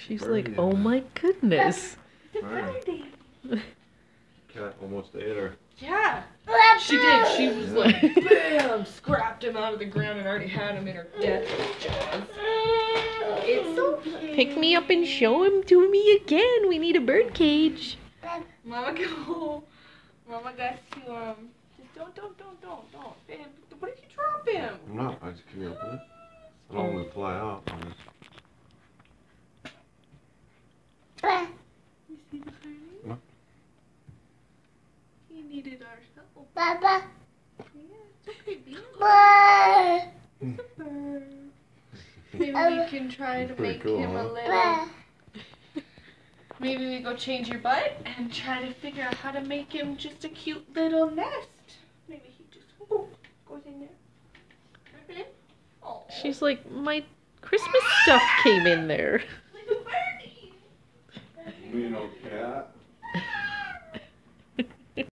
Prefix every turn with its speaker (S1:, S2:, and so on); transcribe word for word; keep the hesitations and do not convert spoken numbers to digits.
S1: She's
S2: Birdie
S1: like, oh my goodness.
S2: Right. Cat almost ate her.
S3: Yeah. She did. She was
S2: Yeah.
S3: like, bam, scrapped him out of the ground and already had him in her death jaws. It's okay.
S1: Pick me up and show him to me again. We need a bird cage.
S3: Mama go. Mama got to, um, just don't, don't, don't, don't, don't. Babe, what if you drop him?
S2: I'm not. I just, can you open it? I don't want to fly out. I just...
S3: You see the birdie?
S2: No.
S3: He needed our help.
S4: Baba.
S3: Yeah, it's okay, baby.
S4: Bye.
S3: It's a bird. Maybe we can try to
S2: That's pretty
S3: make
S2: cool,
S3: him a
S2: huh?
S3: little... Maybe we go change your butt and try to figure out how to make him just a cute little nest. Maybe he just oh, goes in there. Oh,
S1: She's like, my Christmas stuff came in there.
S3: like a birdie.
S2: You know, cat.